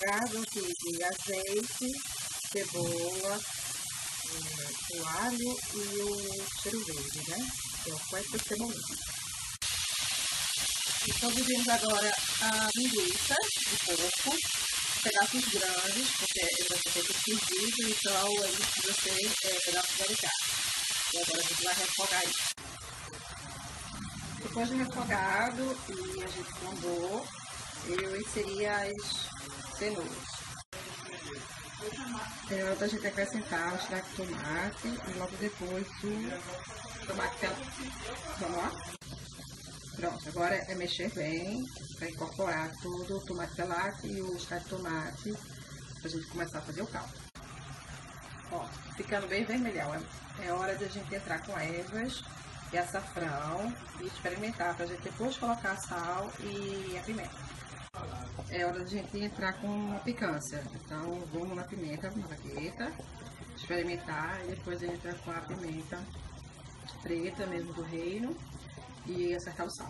refogado de azeite, cebola, o alho e o cheiro verde, né? Que é o coentro e cebolinha. Estou dividindo agora a linguiça de porco, pedaços grandes, porque ele vai ser feito cozido, então ele precisa ser pedaços delicados. E agora a gente vai refogar isso. Depois de refogado e a gente flambou, eu inseri as cenouras. É hora da gente acrescentar o extrato de tomate e logo depois o tomate. Vamos lá? Pronto, agora é mexer bem para incorporar tudo, o tomate pelado e o extrato de tomate, para a gente começar a fazer o caldo. Ó, ficando bem vermelhão, é hora de a gente entrar com ervas e açafrão e experimentar, para a gente depois colocar sal e a pimenta. É hora de a gente entrar com a picância, então vamos na pimenta, na bagueta, experimentar e depois entra com a pimenta preta mesmo do reino e acertar o sal.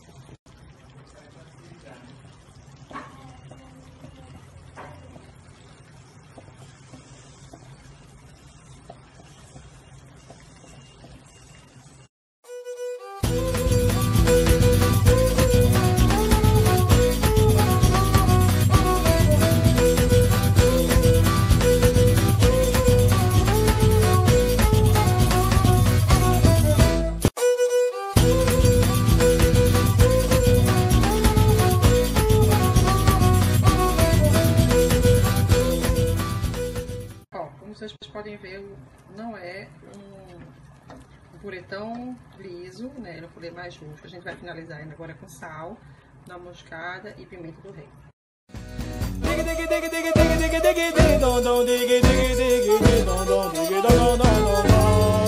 Como vocês podem ver, não é um purê tão liso, né? Ele é um purê mais rústico. A gente vai finalizar ainda agora com sal, noz moscada e pimenta do reino. Dig dig dig dig dig dig dig dong dong dig dig dig dig dong dong dig dong dong dong dong.